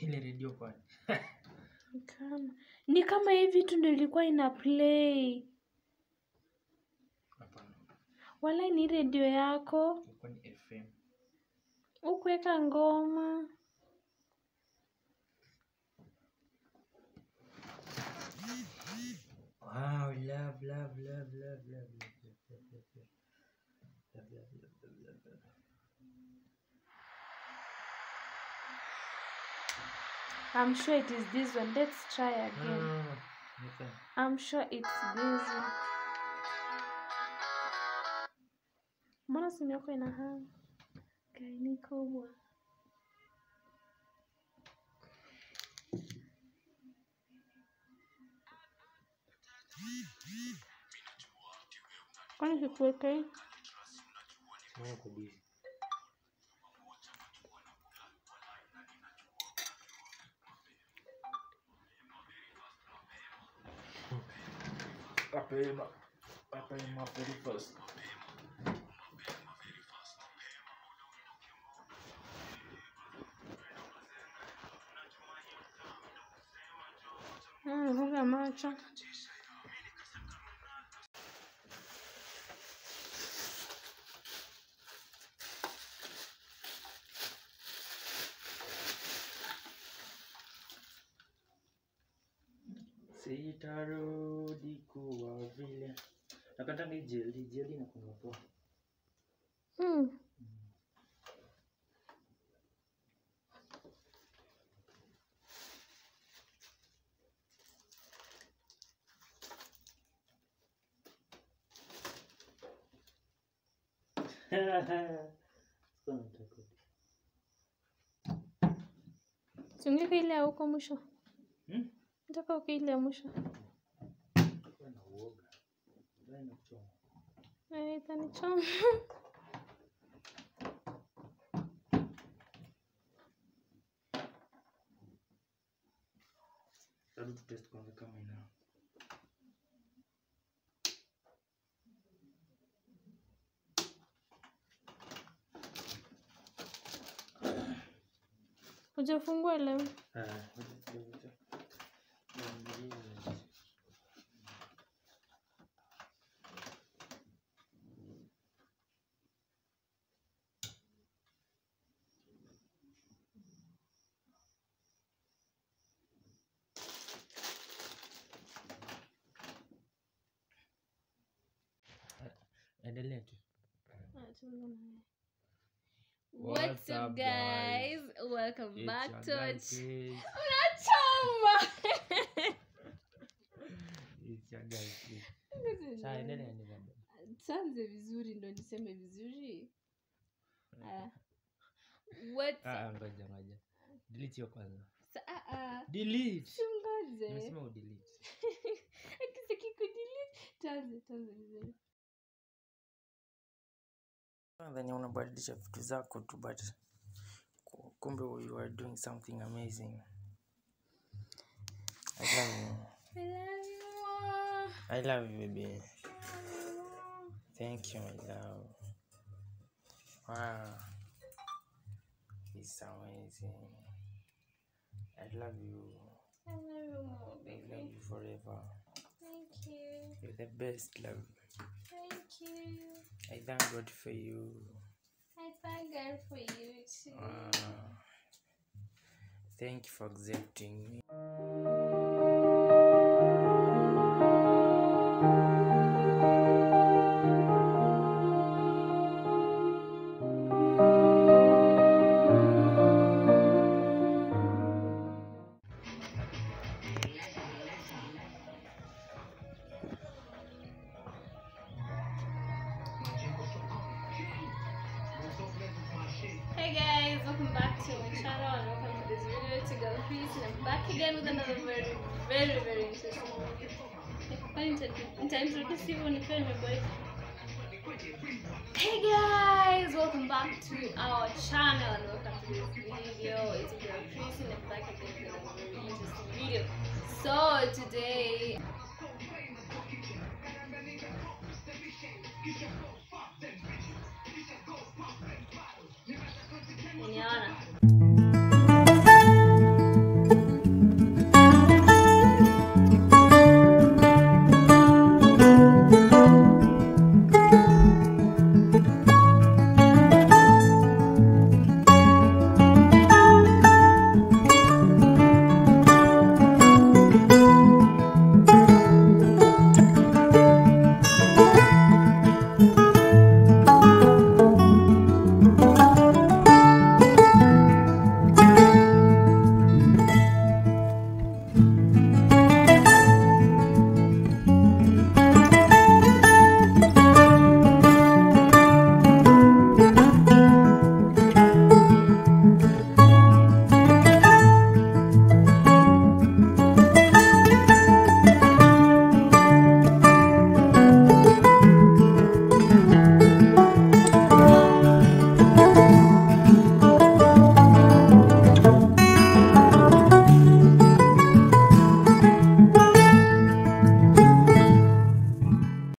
Ile radio kwa. Ni kama hivi tu ndio ilikuwa ina play. Hapana. Wala ni radio yako. Ilikuwa ni FM. Ukuweka ngoma. Wow, love. I'm sure it is this one. Let's try again. No. I'm sure it's this one. Mbona simu yako ina hang? Kaini kubwa. Kwani kikuweke? Sio kwa busy. Mapema very fast. Funga macho. Sitarudi kuwa vile. Nakata ni jelly na kunopoa. Tungeke ile ya huko mwisho. Nataka uke ile ya mwisho. Kuna uoga. Ndio kuchoma. Itanichoma. Hebu tutest kwanza kama ina. Hujafungua leo? Endelea tu. What's up guys? Welcome back to our channel. Tuanze vizuri ndo niseme vizuri. Ngoja. Delete hiyo kwanza. Delete. Singoje. Nimesema udelete. Akisiki kudelete. Tuanze vizuri. Then unabadilisha vitu zako tu, but kumbe you are doing something amazing. I love you. I love you, baby. Thank you, my love. Wow. It's amazing. I love you. I love you more, baby. I love you forever. Thank you. You're the best, love. Thank you. I thank God for you. I thank God for you too. Thank you for accepting me. Hey guys, welcome back to my channel and welcome to this video. It's your girl Chris and I'm back again with another very interesting video. Hey guys, welcome back to our channel and welcome to this video. It's your girl Chris and I'm back again with another very interesting video. So today